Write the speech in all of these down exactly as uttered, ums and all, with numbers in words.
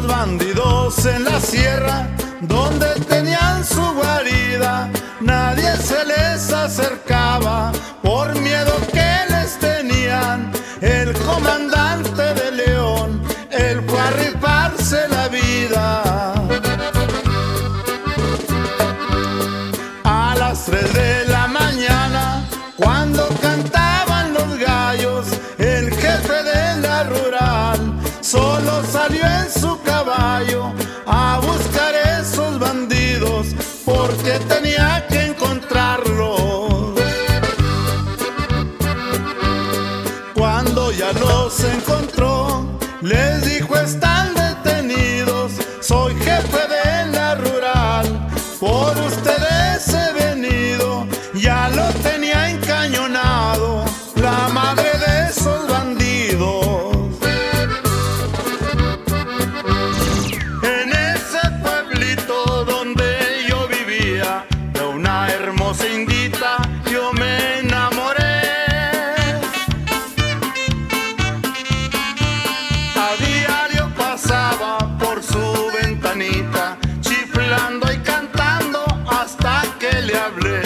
Los bandidos en la sierra, donde tenían su guarida, nadie se les acercaba por miedo que les tenían. El comandante de León, él fue a rifarse la vida. A las tres de la mañana, cuando cantaban los gallos, el jefe de la rural solo salió en su caballo a buscar esos bandidos, porque tenía que encontrarlos. Cuando ya los encontró, les dijo: están detenidos, soy jefe de la rural, por ustedes he venido. Ya lo tenía encañonado la madre de esos bandidos. En ese pueblito donde yo vivía, de una hermosa indita yo me enamoré. A diario pasaba por su ventanita, chiflando y cantando hasta que le hablé.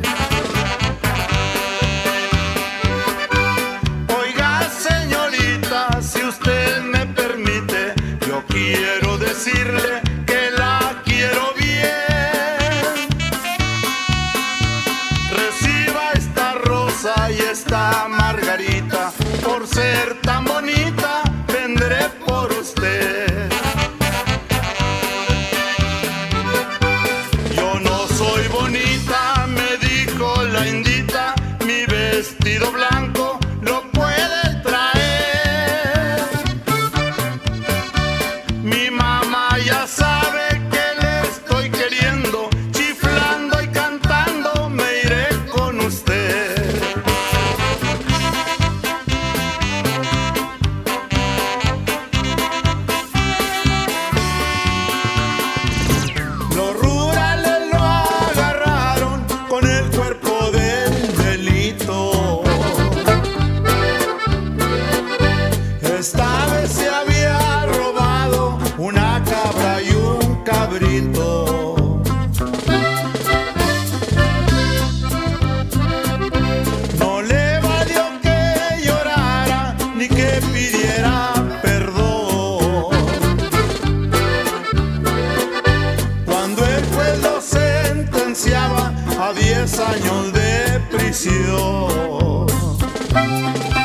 Oiga, señorita, si usted me permite, yo quiero decirle que la quiero bien. Reciba esta rosa y esta margarita, por ser tan bonita vendré por usted. Yo no soy bonita, me dijo la indita, mi vestido blanco lo puede traer. Mi mamá ya sabe que le estoy queriendo, chiflando y cantando me iré con usted. Los rurales lo agarraron con el cuerpo del delito. Esta vez se había robado una cabra y un cabrito. No le valió que llorara ni que pidiera perdón. Cuando el juez lo sentenciaba a diez años de prisión.